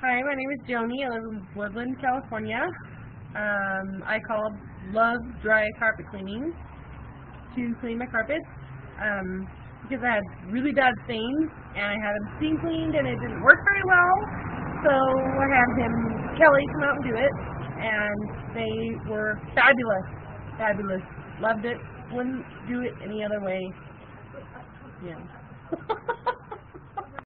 Hi, my name is Joni. I live in Woodland, California. Love dry carpet cleaning to clean my carpets because I had really bad stains and I had them steam cleaned and it didn't work very well. So I had Kelly, come out and do it, and they were fabulous, fabulous. Loved it. Wouldn't do it any other way. Yeah.